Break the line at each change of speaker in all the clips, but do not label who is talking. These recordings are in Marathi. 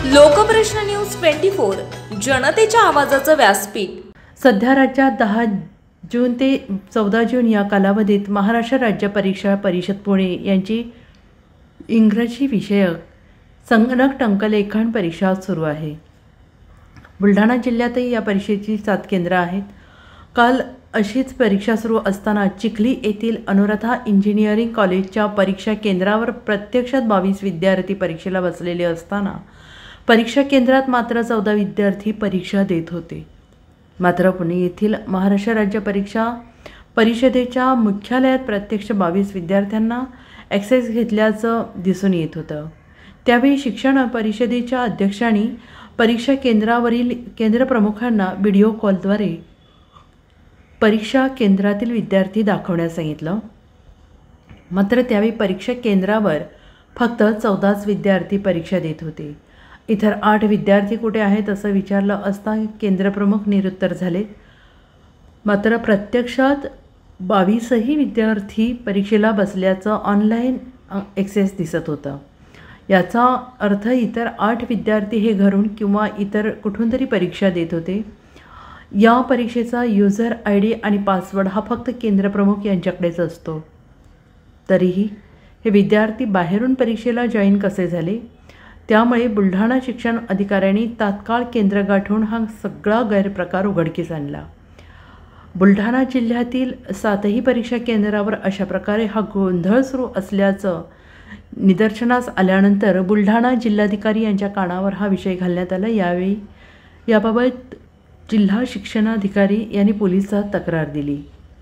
लोकप्रश्न न्यूज 24 जनतेच्या आवाजाचं व्यासपीठ।
सध्या राज्यात 10 जून ते 14 जून या कालावधीत महाराष्ट्र राज्य परीक्षा परिषद पुणे यांची इंग्रजी विषयक संगणक टंकलेखन परीक्षा सुरू आहे। बुलढाणा जिल्ह्यातही या परीक्षेची 7 केंद्र आहेत। काल अशीच परीक्षा सुरू असताना चिखली येथील अनुराधा इंजिनिअरिंग कॉलेजच्या परीक्षा केंद्रावर प्रत्यक्षात 22 विद्यार्थी परीक्षेला बसलेले असताना परीक्षा केंद्रात मात्र 14 विद्यार्थी परीक्षा देत होते। मात्र पुणे येथील महाराष्ट्र राज्य परीक्षा परिषदेच्या मुख्यालयात प्रत्यक्ष 22 विद्यार्थ्यांना ॲक्सेस घेतल्याचं दिसून येत होतं। त्यावेळी शिक्षण परिषदेच्या अध्यक्षांनी परीक्षा केंद्रावरील केंद्रप्रमुखांना व्हिडिओ कॉलद्वारे परीक्षा केंद्रातील विद्यार्थी दाखवण्यास सांगितलं। मात्र त्यावेळी परीक्षा केंद्रावर फक्त 14च विद्यार्थी परीक्षा देत होते। इतर 8 विद्यार्थी कुठे आहेत असं विचारलं असता केंद्रप्रमुख निरुत्तर झाले। मात्र प्रत्यक्षात 22ही विद्यार्थी परीक्षेला बसल्याचं ऑनलाईन ॲक्सेस दिसत होतं। याचा अर्थ इतर 8 विद्यार्थी हे घरून किंवा इतर कुठून तरी परीक्षा देत होते। या परीक्षेचा यूजर ID आणि पासवर्ड हा फक्त केंद्रप्रमुख यांच्याकडेच असतो। तरीही हे विद्यार्थी बाहेरून परीक्षेला जॉईन कसे झाले? त्यामुळे बुलढाणा शिक्षण अधिकाऱ्यांनी तात्काळ केंद्र गाठून हा सगळा गैरप्रकार उघडकीस आणला। बुलढाणा जिल्ह्यातील 7ही परीक्षा केंद्रावर अशा प्रकारे हा गोंधळ सुरू असल्याचं निदर्शनास आल्यानंतर बुलढाणा जिल्हाधिकारी यांच्या कानावर हा विषय घालण्यात आला। यावेळी याबाबत जिल्हा शिक्षणाधिकारी यांनी पोलिसात तक्रार दिली।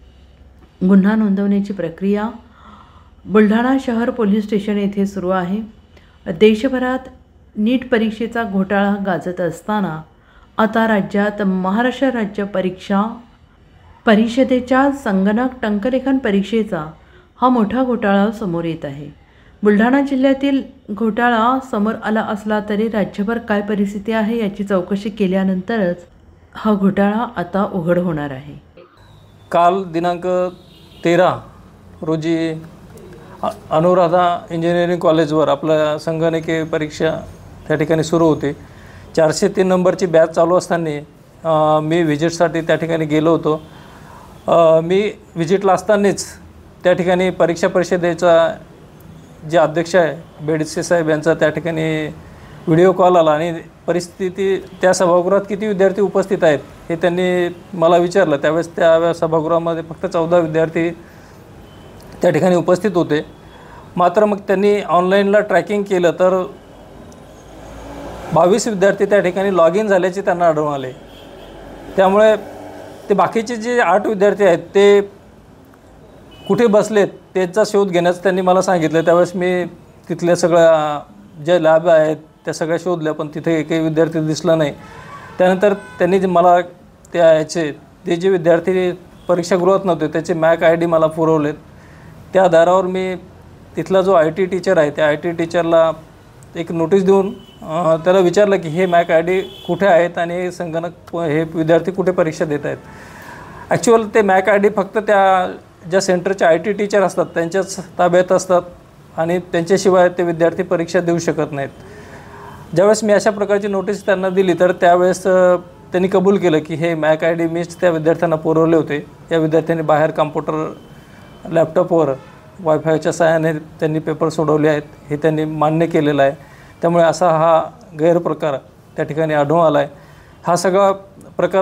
गुन्हा नोंदवण्याची प्रक्रिया बुलढाणा शहर पोलीस स्टेशन येथे सुरू आहे। देशभरात नीट परीक्षेचा घोटाळा गाजत असताना आता राज्यात महाराष्ट्र राज्य परीक्षा परिषदेच्या संगणक टंकलेखन परीक्षेचा हा मोठा घोटाळा समोर येत आहे। बुलढाणा जिल्ह्यातील घोटाळा समोर आला असला तरी राज्यभर काय परिस्थिती आहे याची चौकशी केल्यानंतरच हा घोटाळा आता उघड होणार आहे।
काल दिनांक 13 रोजी अनुराधा इंजिनिअरिंग कॉलेजवर आपल्या संगणकीय परीक्षा त्या ठिकाणी सुरू होती। 403 नंबरची बॅच चालू असताना मी व्हिजिटसाठी त्या ठिकाणी गेलो होतो। मी व्हिजिटला असतानाच त्या ठिकाणी परीक्षा परिषदेचा जे अध्यक्ष आहे बेडसे साहेब यांचा त्या ठिकाणी व्हिडिओ कॉल आला आणि परिस्थिती त्या सभागृहात किती विद्यार्थी उपस्थित आहेत हे त्यांनी मला विचारलं। त्यावेळेस त्या सभागृहामध्ये फक्त 14 विद्यार्थी त्या ठिकाणी उपस्थित होते। मात्र मग त्यांनी ऑनलाईनला ट्रॅकिंग केलं तर 22 विद्यार्थी त्या ठिकाणी लॉग इन झाल्याचे त्यांना आढळून आले। त्यामुळे ते बाकीचे जे 8 विद्यार्थी आहेत ते कुठे बसलेत त्याचा शोध घेण्याचं त्यांनी मला सांगितलं। त्यावेळेस मी तिथल्या सगळ्या ज्या लॅब आहेत त्या सगळ्या शोधल्या, पण तिथे एकही विद्यार्थी दिसला नाही। त्यानंतर त्यांनी मला ते जे विद्यार्थी परीक्षागृहात नव्हते त्याचे मॅक ID मला पुरवलेत। त्या आधारावर मी तिथला जो IT टीचर आहे त्या IT टीचरला एक नोटीस देऊन त्याला विचारलं की हे मॅक ID कुठे आहेत आणि संगणक हे विद्यार्थी कुठे परीक्षा देत आहेत। ॲक्च्युअल ते मॅक ID फक्त त्या ज्या सेंटरचे IT टीचर असतात त्यांच्याच ताब्यात असतात आणि त्यांच्याशिवाय ते विद्यार्थी परीक्षा देऊ शकत नाहीत। ज्यावेळेस मी अशा प्रकारची नोटीस त्यांना दिली तर त्यावेळेस त्यांनी कबूल केलं की हे मॅक ID मीच त्या विद्यार्थ्यांना पुरवले होते। या विद्यार्थ्यांनी बाहेर कॉम्प्युटर लॅपटॉपवर वायफायच्या सहाय्याने त्यांनी पेपर सोडवले आहेत हे त्यांनी मान्य केलेलं आहे। त्यामुळे असा हा गैरप्रकार त्या ठिकाणी आढळून आला आहे। हा सगळा प्रकार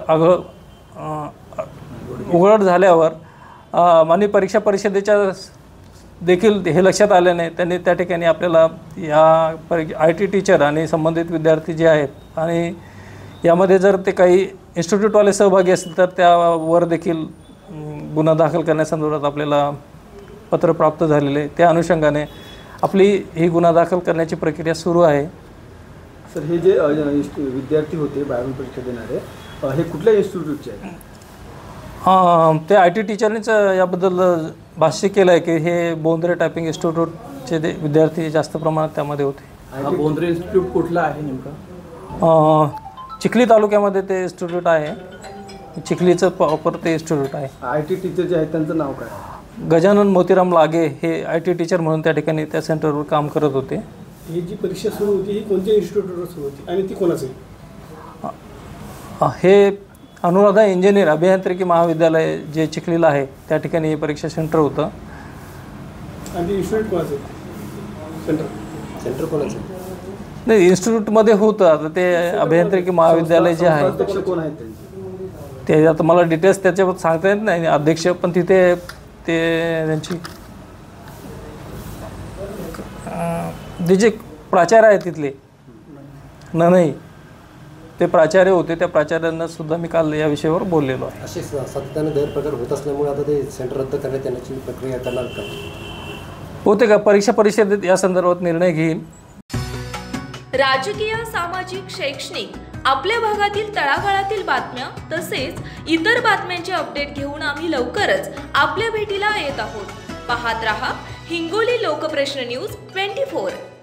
उघड झाल्यावर माननीय परीक्षा परिषदेच्या देखील हे लक्षात आले नाही। त्यांनी त्या ठिकाणी आपल्याला या IT टीचर आणि संबंधित विद्यार्थी जे आहेत आणि यामध्ये जर ते काही इन्स्टिट्यूटवाले सहभागी असतील तर त्यावर देखील गुन्हा दाखल करण्यासंदर्भात आपल्याला पत्र प्राप्त झालेले। त्या अनुषंगाने आपली ही गुन्हा दाखल करण्याची प्रक्रिया सुरू आहे।
सर, हे जे विद्यार्थी होते बाहेरून परीक्षा देणारे हे कुठल्या इन्स्टिट्यूटचे आहेत?
ते IT टीचरनीच याबद्दल भाष्य केलं आहे की हे बोंद्रे टायपिंग इन्स्टिट्यूटचे ते विद्यार्थी जास्त प्रमाणात त्यामध्ये होते।
बोंद्रे इन्स्टिट्यूट कुठलं आहे नेमकं?
चिखली तालुक्यामध्ये ते इन्स्टिट्यूट आहे। चिखलीचं प्रॉपर ते इन्स्टिट्यूट आहे।
IT टीचर जे आहेत त्यांचं नाव काय?
गजानन मोतीराम लागे हे IT टीचर म्हणून त्या ठिकाणी त्या सेंटरवर काम करत होते।
ही जी परीक्षा सुरू होती ही कोणत्या इन्स्टिट्यूटवर सुरू होती आणि ती कोणाची?
हे अनुराधा इंजिनियर अभियांत्रिकी महाविद्यालय जे चिखलीला आहे त्या ठिकाणी हे परीक्षा सेंटर होतं.
आणि ते इन्स्टिट्यूट कोणाचं? सेंटर कोणाचं?
नाही, इन्स्टिट्यूटमध्ये होतं. आता ते अभियांत्रिकी महाविद्यालय जे आहे
अध्यक्ष कोण आहेत त्यांचे?
ते आता मला डिटेल्स त्याच्याबद्दल सांगता येत नाही अध्यक्ष, पण तिथे ते त्यांची ते जे प्राचार्य आहेत तिथले नाही ते प्राचार्य होते. त्या प्राचार्यांना सुद्धा मी काल या विषयावर बोललेलो आहे.
असे सातत्याने गैरप्रकार होत असल्यामुळे आता ते सेंटर रद्द करण्यात येण्याची प्रक्रिया करणार का?
होते का परीक्षा परिषदेत या संदर्भात निर्णय घेईल.
राजकीय, सामाजिक, शैक्षणिक आपल्या भागातील तळागाळातील बातम्या तसेच इतर बातम्यांचे अपडेट घेऊन आम्ही लवकरच आपल्या भेटीला येत आहोत. पाहत रहा हिंगोली लोकप्रश्न न्यूज 24.